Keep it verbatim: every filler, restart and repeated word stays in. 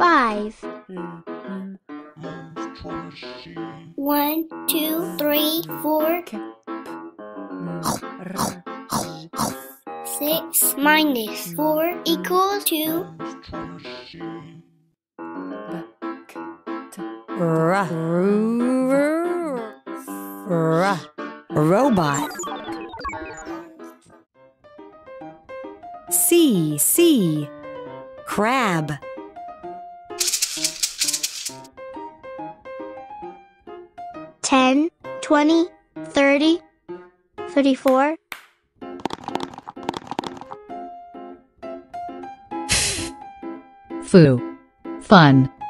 five. One, two, three, four. Six minus four equals two. R R Robot. C C Crab. Ten, twenty, thirty, thirty-four. Foo. Fun.